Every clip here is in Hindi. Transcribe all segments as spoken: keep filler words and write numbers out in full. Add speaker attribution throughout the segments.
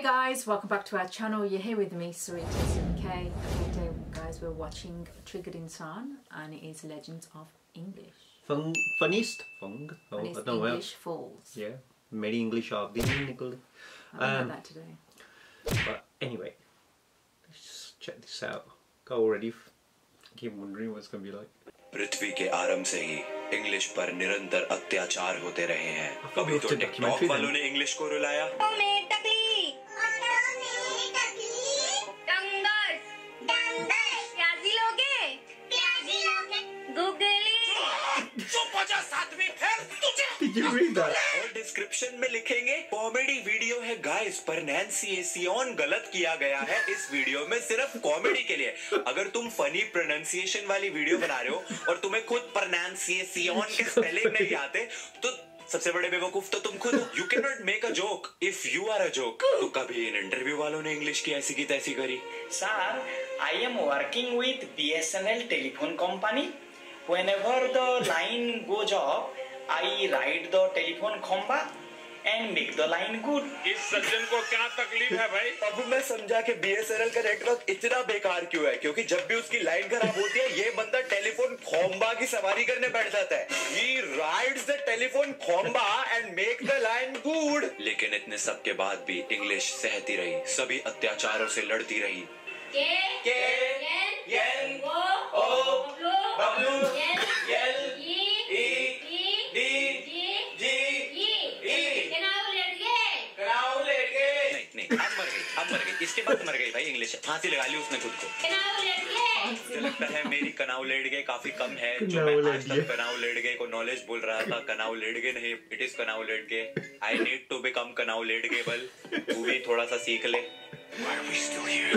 Speaker 1: Hey guys, welcome back to our channel. You're here with me, Sarita Sim K. Okay, today guys we're watching Triggered Insan and it is Legends of English.
Speaker 2: Fun, funniest? Fung? Oh,
Speaker 1: Funniest
Speaker 2: I don't know.
Speaker 1: English Falls.
Speaker 2: Yeah, many English of the English.
Speaker 1: I learned
Speaker 2: Um,
Speaker 1: that today.
Speaker 2: But anyway, let's just check this out. Go already. Keep wondering what it's gonna be like.
Speaker 3: पृथ्वी के आरंभ से ही इंग्लिश पर निरंतर अत्याचार होते रहे हैं। कभी तो टिकटॉक वालों ने इंग्लिश को रुलाया,
Speaker 2: Did you read that?
Speaker 3: और डिस्क्रिप्शन में लिखेंगे कॉमेडी वीडियो है गाइस, प्रोनाउंसिएशन गलत किया गया है इस वीडियो में सिर्फ कॉमेडी के लिए। अगर तुम फनी प्रोनाउंसिएशन वाली वीडियो बना रहे हो और तुम्हें खुद प्रोनाउंसिएशन के स्पेलिंग नहीं आते तो सबसे बड़े बेवकूफ तो तुम खुद हो। You can not make a joke if you are a joke. तो कभी इन इंटरव्यू वालों ने इंग्लिश की ऐसी की तैसी करी।
Speaker 4: Sir, I am working with B S N L telephone company. Whenever the line goes off, I ride the telephone khamba and make the line good.
Speaker 5: इस सज्जन को क्या तकलीफ है भाई?
Speaker 3: अब मैं समझा कि बी एस एन एल का नेटवर्क इतना बेकार क्यों है, क्योंकि जब भी उसकी लाइन खराब होती है ये बंदा टेलीफोन खोम्बा की सवारी करने बैठ जाता है। He rides the telephone खोम्बा and make the line good। लेकिन इतने सब के बाद भी इंग्लिश सहती रही, सभी अत्याचारों से लड़ती रही।
Speaker 6: K
Speaker 3: K
Speaker 6: N
Speaker 3: O
Speaker 6: O
Speaker 3: W
Speaker 6: L
Speaker 3: E
Speaker 6: E
Speaker 3: D
Speaker 6: G
Speaker 3: G
Speaker 6: E knowledge
Speaker 3: कनाऊ लेके नहीं नहीं अब मर गई अब मर गई इसके बाद मर गई भाई। इंग्लिश फांसी लगा ली उसने खुद को।
Speaker 6: केनाउ लेट गए।
Speaker 3: मुझे लगता है मेरी कनाऊ लेट गए काफी कम है, जो मैं आज तक कनाऊ लेट गए को नॉलेज बोल रहा था। कनाऊ लेट गए नहीं, इट इज कनाऊ लेट गए। I need to become कनाऊ late गए बल। तू भी थोड़ा सा सीख ले। Why are we still here?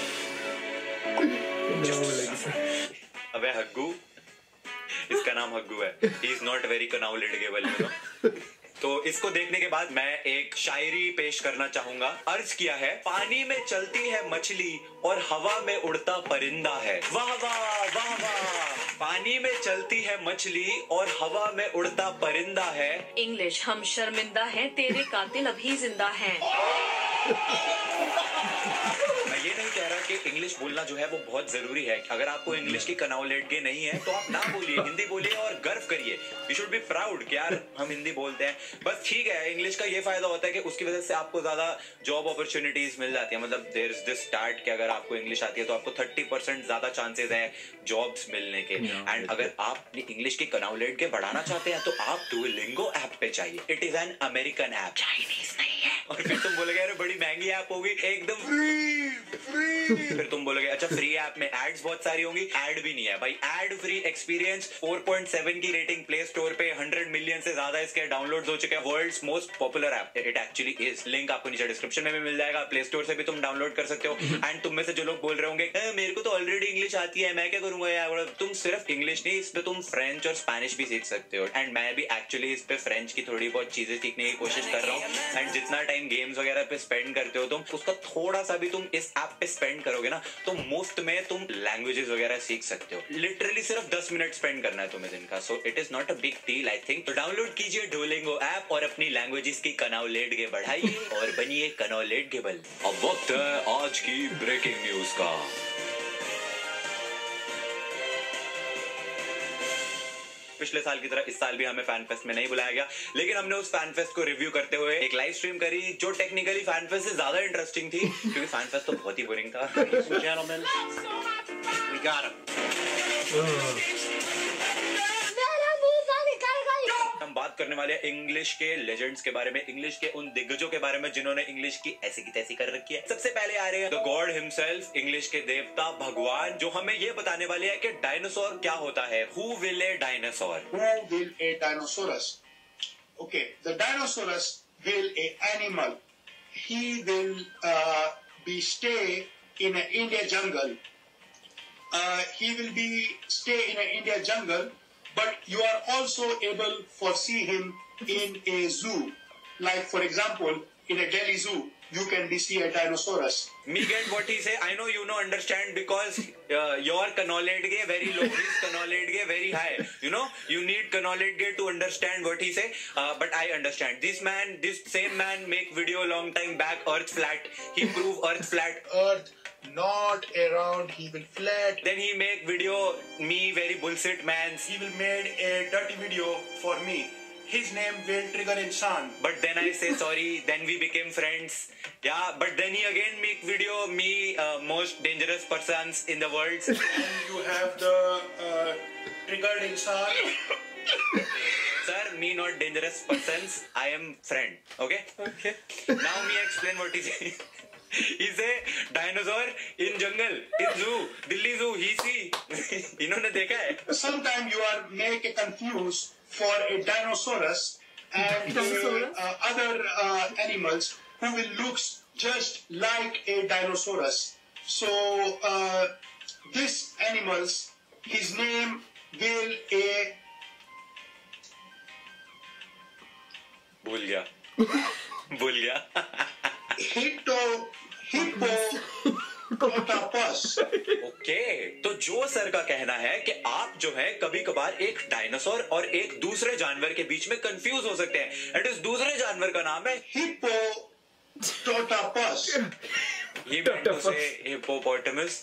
Speaker 3: अबे हग्गू, इसका नाम हग्गू है। He is not very कनाऊ late गए बल, you know? तो इसको देखने के बाद मैं एक शायरी पेश करना चाहूंगा। अर्ज किया है, पानी में चलती है मछली और हवा में उड़ता परिंदा है। वाह वाह वाह वाह। पानी में चलती है मछली और हवा में उड़ता परिंदा है।
Speaker 7: इंग्लिश हम शर्मिंदा हैं, तेरे कातिल अभी जिंदा हैं।
Speaker 3: मैं ये नहीं कह रहा कि इंग्लिश बोलना जो है वो बहुत जरूरी है। अगर आपको इंग्लिश की कनाऊ लेट गए नहीं है तो आप ना बोलिए, हिंदी बोलिए और गर्व करिए। यू शुड बी प्राउड कि यार हम हिंदी बोलते हैं। बस ठीक है, इंग्लिश का ये फायदा होता है कि उसकी वजह से आपको ज्यादा जॉब अपॉर्चुनिटीज मिल जाती है। मतलब देयर इज दिस स्टार्ट कि अगर आपको इंग्लिश आती है तो आपको थर्टी परसेंट ज्यादा चांसेस है जॉब्स मिलने के। एंड अगर आप अपनी इंग्लिश की कनाऊ लेट के बढ़ाना चाहते हैं तो आप डुओलिंगो ऐप पे चाहिए। It is an American app, Chinese नहीं है। और फिर तुम बोलोगे अरे बड़ी महंगी ऐप होगी, एकदम फ्री फ्री। फिर तुम बोलोगे अच्छा फ्री ऐप में एड्स बहुत सारी होंगी। एड भी नहीं है भाई, ad free experience. Four point seven की रेटिंग प्ले स्टोर पे, हंड्रेड मिलियन से ज्यादा इसके डाउनलोड्स हो चुके हैं। World's most popular app it actually is. Link आपको नीचे डिस्क्रिप्शन में भी मिल जाएगा। प्ले स्टोर से भी तुम डाउनलोड कर सकते हो। एंड तुम में से जो लोग बोल रहे होंगे मेरे को तो ऑलरेडी इंग्लिश आती है, मैं क्या करूंगा यार, तुम सिर्फ इंग्लिश नहीं, इस पे तुम फ्रेंच और स्पेनिश भी सीख सकते हो। एंड मैं भी एक्चुअली इस पे फ्रेंच की थोड़ी बहुत चीजें सीखने की कोशिश कर रहा हूँ। एंड जितना टाइम गेम्स वगैरह पे स्पेंड करते हो तुम, उसका थोड़ा सा भी तुम इस ऐप पे स्पेंड करोगे ना तो मुफ्त में तुम लैंग्वेजेस वगैरह सीख सकते हो। लिटरली सिर्फ दस मिनट स्पेंड करना है तुम्हें दिन का। So it is not a big deal I think. तो डाउनलोड कीजिए डुओलिंगो ऐप और अपनी लैंग्वेजेस की कनाऊ लेट गे बढ़ाइए और बनिए कनाऊ लेट गेबल। अब वक्त है आज की ब्रेकिंग न्यूज का। पिछले साल की तरह इस साल भी हमें फैन फेस्ट में नहीं बुलाया गया, लेकिन हमने उस फैन फेस्ट को रिव्यू करते हुए एक लाइव स्ट्रीम करी जो टेक्निकली फैन फेस्ट से ज्यादा इंटरेस्टिंग थी, क्योंकि फैन फेस्ट तो बहुत ही बोरिंग था। Gentlemen, we got him. हम बात करने वाले हैं इंग्लिश के लेजेंड्स के बारे में, इंग्लिश के उन दिग्गजों के बारे में जिन्होंने इंग्लिश की ऐसी की तैसी कर रखी है। सबसे पहले आ रहे हैं द गॉड हिमसेल्फ, इंग्लिश के देवता भगवान, जो हमें ये बताने वाले हैं कि डायनासोर क्या होता है। Who will a dinosaur?
Speaker 8: Who will a dinosaurus? Okay, the dinosaurus will a animal. He will uh, be stay in an India jungle. Uh, he will be stay in an India jungle. But you are also able to see him in a zoo. Like for example, in a Delhi zoo, you can be see a dinosaurus.
Speaker 3: Me get what he say. I know you know understand because uh, your knowledge very low, his knowledge very high. You know, you need knowledge to understand what he say. Uh, but I understand. This man, this same man make video long time back. Earth flat. He prove Earth flat.
Speaker 8: Earth not around. He will flat.
Speaker 3: Then he make video me very bullshit man.
Speaker 8: He will made a dirty video for me. His name will trigger insan.
Speaker 3: But then I say sorry. Then we became friends. Yeah. But then he again make video me uh, most dangerous persons in the world.
Speaker 8: And you have the uh, triggered insan.
Speaker 3: Sir, me not dangerous persons. I am friend. Okay.
Speaker 2: Okay.
Speaker 3: Now me explain what he say. He say dinosaur in jungle, in zoo, Delhi zoo. He see. इन्होंने देखा है.
Speaker 8: Sometimes you are make a confuse for a dinosaurus and
Speaker 1: Dinosaurus?
Speaker 8: uh, other uh, animals who will looks just like a dinosaurus. So uh, this animals, his name will a
Speaker 3: भूल गया. भूल गया.
Speaker 8: hippo hippopotamus.
Speaker 3: ओके, तो जो सर का कहना है कि आप जो है कभी कभार एक डायनासोर और एक दूसरे जानवर के बीच में कंफ्यूज हो सकते हैं. एट इज दूसरे जानवर का नाम है
Speaker 8: Hippopotamus.
Speaker 3: He meant to say hippopotamus.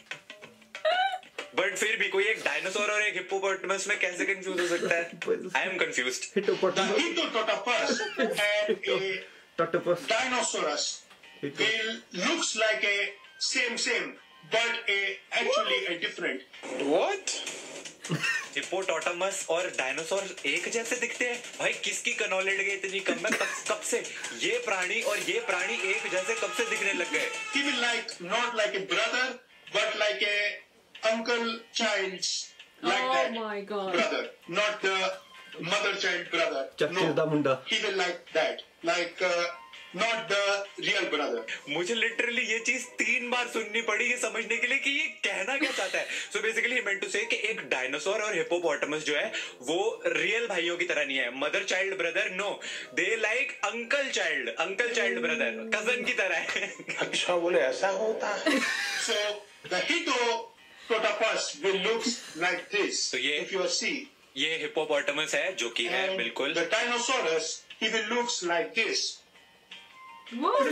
Speaker 3: But फिर भी कोई एक डायनासोर और एक हिप्पोपोटामस में कैसे कंफ्यूज हो सकता है? I am confused.
Speaker 8: The hippopotamus and a
Speaker 2: Totopus.
Speaker 8: dinosaurus will looks like a same same but a actually a different.
Speaker 3: What? Hippopotamus और डायनासोर एक जैसे दिखते हैं? भाई किसकी कनॉलेज गई इतनी कम है? कब, कब से ये प्राणी और ये प्राणी एक जैसे कब से दिखने लग गए?
Speaker 8: He will like not like a brother but like a uncle child's like
Speaker 1: Oh
Speaker 8: that
Speaker 1: my God.
Speaker 8: brother, not the mother child brother.
Speaker 2: Chachir da munda.
Speaker 8: He will like that, like uh, not the real brother.
Speaker 3: मुझे लिटरली ये चीज तीन बार सुननी पड़ी ये समझने के लिए कि ये कहना क्या चाहता है. So basically he meant to से कि एक डायनासोर और हिप्पोपोटामस जो है वो रियल भाइयों की तरह नहीं है. Mother child brother no, they like uncle child uncle child brother cousin की तरह है.
Speaker 8: अच्छा बोले ऐसा होता है. So the hippopotamus will look like this.
Speaker 3: तो ये
Speaker 8: if you see.
Speaker 3: ये हिप्पोपोटामस है जो कि है
Speaker 8: And
Speaker 3: बिल्कुल.
Speaker 8: the dinosaurus he will looks like this.
Speaker 1: What?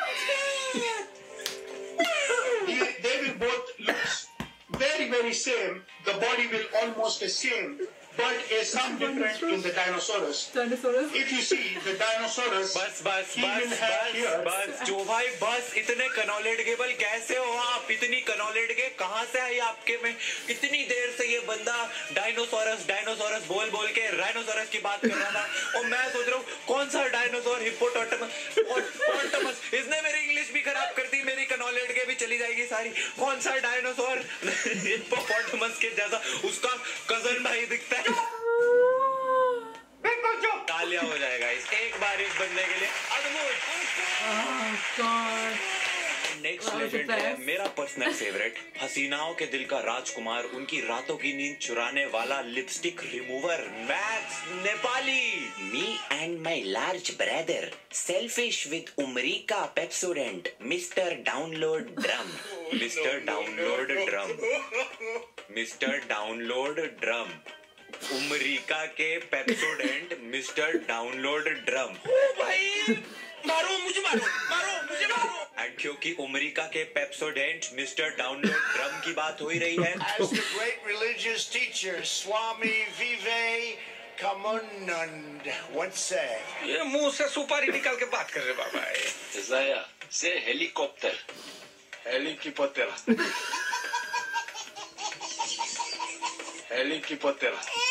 Speaker 8: They, they will both looks very very same. The body will almost the same, but a some different in the dinosaurus.
Speaker 1: Dinosaurus?
Speaker 8: If you see the dinosaurus,
Speaker 3: बस बस
Speaker 8: he will
Speaker 3: बस
Speaker 8: have
Speaker 3: बस
Speaker 8: here.
Speaker 3: बस जो भाई बस इतने कनॉलेजबल कैसे हो आप? इतनी कनॉलेज के कहाँ से आई आपके में? इतनी देर से ये बंदा डायनासोरस डायनासोरस बोल बोल के राइनोसोरस की बात कर रहा था और मैं सोच रहा हूँ कौन सा डायनासोर हिप्पोपोटामस पोटामस. इसने मेरी इंग्लिश भी खराब कर दी, मेरी कनॉलेज के भी चली जाएगी सारी. कौन सा डायनासोर हिप्पोपोटामस के जैसा उसका कजन भाई दिखता है. तालियां हो जाएगा इस एक बार इस बंदे के लिए. अद्भुत.
Speaker 1: Oh God.
Speaker 3: Next
Speaker 1: That was the
Speaker 3: legend है
Speaker 1: best.
Speaker 3: मेरा पर्सनल फेवरेट. हसीनाओं के दिल का राजकुमार, उनकी रातों की नींद चुराने वाला lipstick remover max Nepali. Me and my large brother selfish with उमरिका Pepsodent mister download drum. Mister download drum mister download drum उमरिका के पेप्सोडेंट मिस्टर डाउनलोड ड्रम. भाई मारो मुझे मारो मारो मुझे मारो. एंड क्योंकि उमरिका के पेप्सोडेंट मिस्टर डाउनलोड ड्रम की बात हो ही रही है.
Speaker 9: As the great religious teacher Swami Vivekanand once said,
Speaker 5: ये मुंह से सुपारी निकाल के बात कर रहे बाबा.
Speaker 9: Zaya, say helicopter. Helicopter. Helicopter.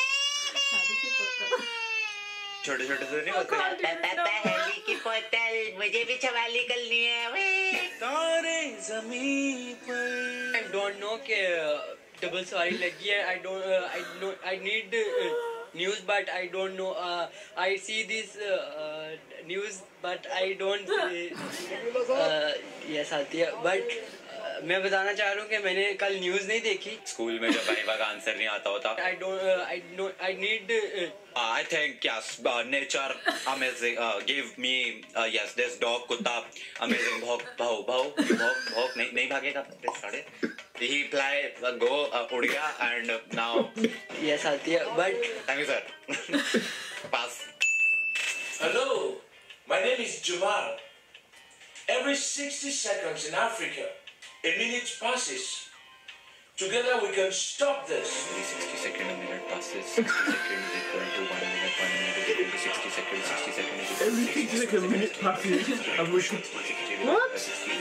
Speaker 3: छोटे छोटे से नहीं होते.
Speaker 1: हेली
Speaker 3: की बोतल मुझे भी छवाली करनी है. तारे जमीन पर.
Speaker 10: I don't know कि डबल सवारी लगी है. I don't uh, I know I need uh, news but I don't know. Uh, I see this uh, uh, news but I don't. Uh, uh, yes आती है but uh, मैं बताना चाह रहा हूँ कि मैंने कल न्यूज़ नहीं देखी.
Speaker 3: स्कूल में जब वाइवा का आंसर नहीं आता होता.
Speaker 10: I don't I don't I need
Speaker 3: I think yes, uh, nature amazing. Uh, give me uh, yes, this dog kutta amazing. Bhok bhau bhau bhok bhok नहीं नहीं भागेगा. साढ़े. He fly uh, go uh, उड़ गया and uh, now.
Speaker 10: Yes आती है but.
Speaker 3: Thank you sir. Pass.
Speaker 11: Hello, my name is Jamal. Every sixty seconds in Africa, a minute passes. Together we can stop this.
Speaker 3: Every sixty seconds a minute passes. sixty seconds is equal to one minute. one minute is equal to sixty seconds. sixty seconds is equal to
Speaker 2: Every sixty seconds a minute passes and we should... What?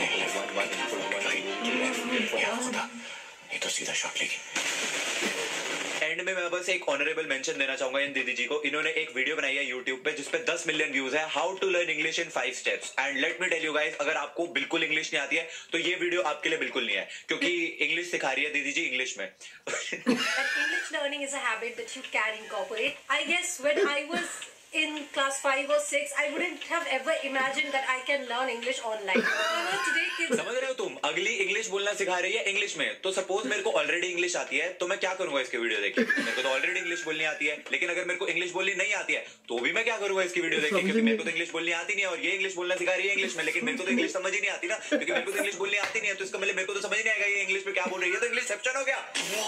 Speaker 3: ये तो सीधा शॉट लेगी. एंड में मैं बस एक ऑनरेबल मेंशन देना चाहूंगा इन दीदी जी को. इन्होंने एक वीडियो बनाई है यूट्यूब पे जिसपे दस मिलियन व्यूज है. How to learn English in five steps. And let me tell you guys, अगर आपको बिल्कुल इंग्लिश नहीं आती है तो ये वीडियो आपके लिए बिल्कुल नहीं है, क्योंकि इंग्लिश सिखा रही है दीदी जी इंग्लिश में.
Speaker 12: English learning is a habit that you can incorporate. I guess when I was in class five or six, I wouldn't have ever imagined that I can learn English online. You know, today kids.
Speaker 3: समझ रहे हो तुम? अगली इंग्लिश बोलना सिखा रही है इंग्लिश में. तो सपोज मेरे को ऑलरेडी इंग्लिश आती है तो मैं क्या करूंगा इसके वीडियो देख के? मेरे को तो ऑलरेडी इंग्लिश बोलनी आती है, लेकिन अगर मेरे को इंग्लिश बोलनी नहीं आती है तो भी मैं क्या करूंगा इसकी वीडियो देख के? क्योंकि मेरे को तो इंग्लिश बोलनी आती नहीं है और ये इंग्लिश बोलना सिखा रही है इंग्लिश में, लेकिन मेरे को तो इंग्लिश समझ ही नहीं आती ना, क्योंकि मेरे को तो इंग्लिश बोलनी आती नहीं है. तो इसका मतलब मेरे को तो समझ नहीं आएगा ये इंग्लिश में क्या बोल रही है. तो इंग्लिश सेप्शन हो गया.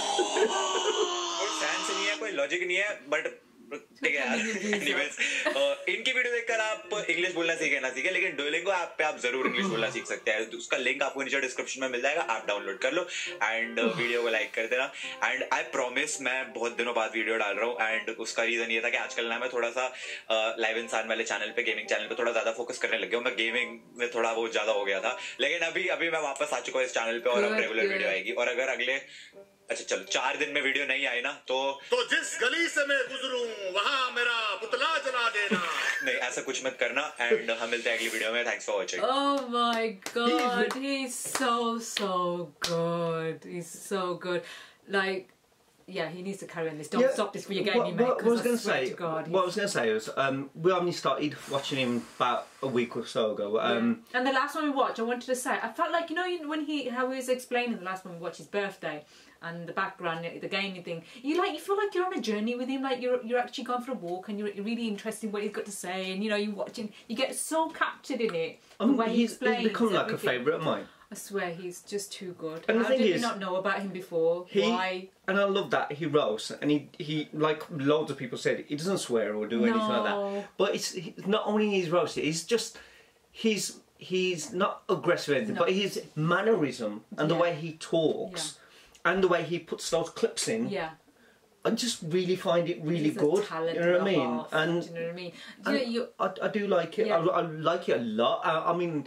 Speaker 3: कोई सेंस नहीं है, कोई लॉजिक नहीं है, बट ठीक है यार. एनीवेज, इनकी वीडियो देखकर आप इंग्लिश बोलना सीखे ना सीखे, लेकिन डुओलिंगो ऐप पे आप जरूर इंग्लिश बोलना सीख सकते हैं. उसका लिंक आपको नीचे डिस्क्रिप्शन में मिल जाएगा. आप डाउनलोड कर लो एंड वीडियो को लाइक कर देना. एंड आई प्रॉमिस मैं बहुत दिनों बाद वीडियो डाल रहा हूँ, एंड उसका रीजन ये था कि आजकल ना मैं थोड़ा सा लाइव इंसान वाले चैनल पे, गेमिंग चैनल पे थोड़ा ज्यादा फोकस करने लग गया हूँ. मैं गेमिंग में थोड़ा बहुत ज्यादा हो गया था, लेकिन अभी अभी मैं वापस आ चुका हूँ इस चैनल पे और अब रेगुलर वीडियो आएगी. और अगर अगले अच्छा चलो चार दिन में वीडियो नहीं आई ना तो
Speaker 13: तो जिस गली से मैं गुजरूं वहां मेरा पुतला जला देना.
Speaker 3: नहीं, ऐसा कुछ मत करना. एंड हम मिलते हैं अगली वीडियो में. Thanks for watching.
Speaker 1: Oh my god, he's so so good. He's so good. Like, yeah, he needs to carry on this. Don't
Speaker 2: Yeah,
Speaker 1: stop this for your gaming,
Speaker 2: what,
Speaker 1: mate.
Speaker 2: what, what I was
Speaker 1: Because I
Speaker 2: going to
Speaker 1: swear
Speaker 2: say,
Speaker 1: to God,
Speaker 2: what I was going to say was, um, we only started watching him about a week or so ago. Um,
Speaker 1: yeah. And the last one we watched, I wanted to say, I felt like, you know, when he, how he was explaining the last one we watched, his birthday, and the background, the gaming thing, you like, you feel like you're on a journey with him, like you're you're actually gone for a walk, and you're really interested in what he's got to say, and you know, you're watching, you get so captured in it.
Speaker 2: I mean,
Speaker 1: the way he
Speaker 2: he's,
Speaker 1: explains
Speaker 2: he's become like
Speaker 1: everything.
Speaker 2: a favourite of mine.
Speaker 1: I swear, he's just too good.
Speaker 2: And the
Speaker 1: How
Speaker 2: thing
Speaker 1: did
Speaker 2: is,
Speaker 1: we not know about him before?
Speaker 2: He,
Speaker 1: Why?
Speaker 2: And I love that he roasts, and he, he like loads of people said, he doesn't swear or do anything like
Speaker 1: No.
Speaker 2: that. But it's he, not only he's roasted, he's just he's he's not aggressive or anything,
Speaker 1: No.
Speaker 2: but his mannerism and the
Speaker 1: Yeah.
Speaker 2: way he talks and the way he puts those clips in.
Speaker 1: Yeah.
Speaker 2: I just really find it really
Speaker 1: He's a
Speaker 2: good.
Speaker 1: talent
Speaker 2: You know what I
Speaker 1: and a
Speaker 2: mean?
Speaker 1: half,
Speaker 2: And,
Speaker 1: do you know what I mean? Do
Speaker 2: and
Speaker 1: you know, you,
Speaker 2: I, I do like it.
Speaker 1: Yeah.
Speaker 2: I, I like it a lot. I, I mean,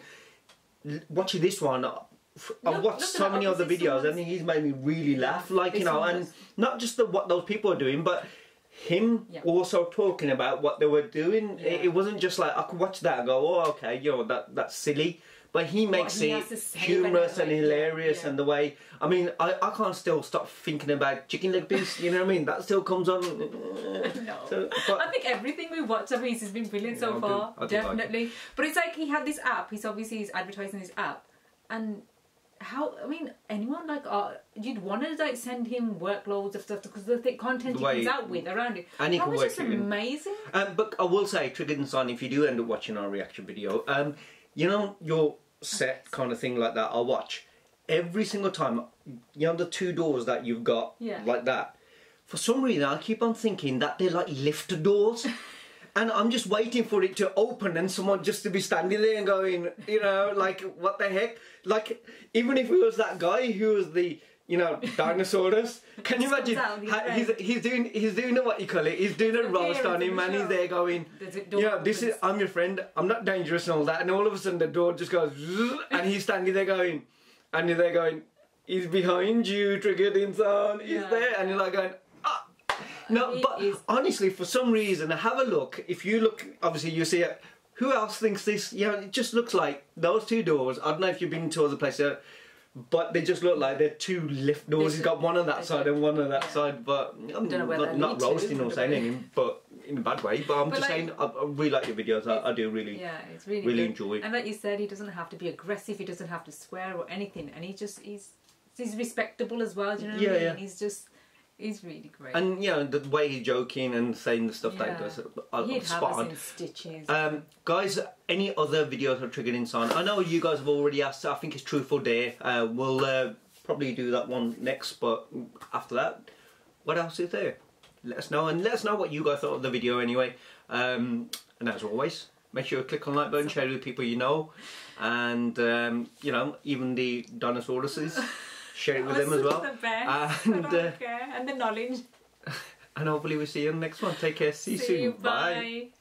Speaker 2: l- watching this one, f- I've
Speaker 1: Look-
Speaker 2: watched
Speaker 1: look
Speaker 2: so
Speaker 1: at
Speaker 2: many
Speaker 1: that,
Speaker 2: other
Speaker 1: obviously
Speaker 2: videos, and
Speaker 1: someone's-
Speaker 2: he's made me really laugh. Like you
Speaker 1: this
Speaker 2: know,
Speaker 1: one
Speaker 2: and
Speaker 1: was-
Speaker 2: not just the, what those people are doing, but him
Speaker 1: Yeah.
Speaker 2: also talking about what they were doing.
Speaker 1: Yeah.
Speaker 2: It, it wasn't just like I could watch that and go, "Oh, okay, you know that that's silly." But he makes
Speaker 1: he
Speaker 2: it
Speaker 1: has to say
Speaker 2: humorous
Speaker 1: about
Speaker 2: and
Speaker 1: it, yeah,
Speaker 2: hilarious,
Speaker 1: yeah.
Speaker 2: and the way I mean, I, I can't still stop thinking about chicken leg piece. You know what I mean? That still comes on.
Speaker 1: no.
Speaker 2: So, but-
Speaker 1: I think everything we watch of his has been brilliant
Speaker 2: Yeah,
Speaker 1: so
Speaker 2: I do-
Speaker 1: far.
Speaker 2: I do like
Speaker 1: Definitely. But it's like he had this app. He's obviously he's advertising his app, and how I mean, anyone like uh, you'd want to like send him workloads of stuff because the th- content
Speaker 2: The
Speaker 1: he
Speaker 2: way-
Speaker 1: comes out with around it.
Speaker 2: and he
Speaker 1: that
Speaker 2: can
Speaker 1: was
Speaker 2: work
Speaker 1: just
Speaker 2: it in.
Speaker 1: amazing.
Speaker 2: Um, but I will say, Triggered and Son, if you do end up watching our reaction video, um, you know your set kind of thing like that, I'll watch every single time. You know the two doors that you've got
Speaker 1: Yeah.
Speaker 2: like that. For some reason, I keep on thinking that they're like lift doors. And I'm just waiting for it to open and someone just to be standing there and going, you know, like, what the heck? Like, even if it was that guy who was the, you know, Dinosaurus, can you
Speaker 1: Just comes
Speaker 2: imagine?
Speaker 1: out of his
Speaker 2: how- he's,
Speaker 1: brain.
Speaker 2: he's doing, he's doing a, what you call it, he's doing a
Speaker 1: The
Speaker 2: roast on
Speaker 1: appearance
Speaker 2: him
Speaker 1: of
Speaker 2: and
Speaker 1: the
Speaker 2: he's
Speaker 1: show.
Speaker 2: there going,
Speaker 1: There's a door
Speaker 2: yeah, this is,
Speaker 1: opens.
Speaker 2: I'm your friend, I'm not dangerous and all that. And all of a sudden the door just goes, zzz, and he's standing there going, and you're there going, he's behind you, Triggered Insan, he's
Speaker 1: Yeah.
Speaker 2: there. And you're like going, ah. No,
Speaker 1: He
Speaker 2: but
Speaker 1: is-
Speaker 2: honestly, for some reason, have a look. If you look, obviously you see it. Who else thinks this? You know, it just looks like those two doors. I don't know if you've been to other places, but they just look like they're two lift doors.
Speaker 1: They
Speaker 2: He's
Speaker 1: do.
Speaker 2: got one on that
Speaker 1: They
Speaker 2: side
Speaker 1: do.
Speaker 2: and one on that
Speaker 1: Yeah.
Speaker 2: side. But I'm
Speaker 1: Don't know where
Speaker 2: not,
Speaker 1: they
Speaker 2: not
Speaker 1: lead to,
Speaker 2: roasting or
Speaker 1: but-
Speaker 2: saying anything. But in a bad way, but I'm
Speaker 1: But
Speaker 2: just
Speaker 1: like-
Speaker 2: saying, I, I really like your videos. I, I do really,
Speaker 1: Yeah, it's really
Speaker 2: really
Speaker 1: good.
Speaker 2: enjoy it.
Speaker 1: And like you said, he doesn't have to be aggressive. He doesn't have to swear or anything. And he just he's he's respectable as well. Do you know what
Speaker 2: Yeah,
Speaker 1: I mean?
Speaker 2: yeah.
Speaker 1: He's just he's really great.
Speaker 2: And you know the way he's joking and saying the stuff that
Speaker 1: Yeah.
Speaker 2: he does, uh,
Speaker 1: He'd have
Speaker 2: spot
Speaker 1: us
Speaker 2: on.
Speaker 1: in stitches.
Speaker 2: Um, guys, any other videos of Triggered Insan? I know you guys have already asked. I think it's Truth or Dare. Uh, we'll uh, probably do that one next, but after that, what else is there? Let us know, and let us know what you guys thought of the video anyway. Um, and as always, make sure you click on the like button, share it with people you know, and um, you know, even the dinosauruses, share it with them as well.
Speaker 1: The best.
Speaker 2: And
Speaker 1: I don't
Speaker 2: uh,
Speaker 1: care. And the knowledge.
Speaker 2: and hopefully we'll see you in the next one. Take care. See you
Speaker 1: See
Speaker 2: soon.
Speaker 1: you.
Speaker 2: Bye.
Speaker 1: Bye.